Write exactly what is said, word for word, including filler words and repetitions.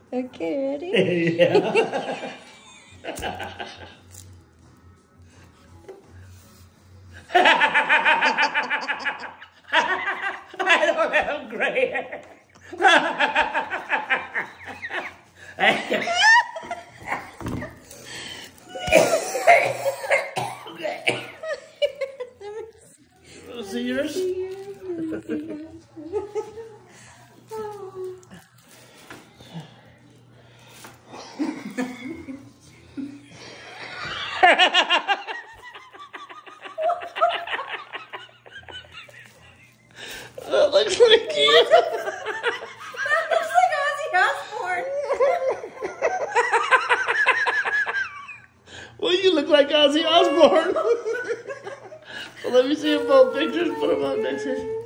Okay, ready? Yeah. I don't have gray hair. See yours? That looks pretty cute. That looks like Ozzy Osbourne. Well, you look like Ozzy Osbourne. Well, let me see both pictures. Put them on next to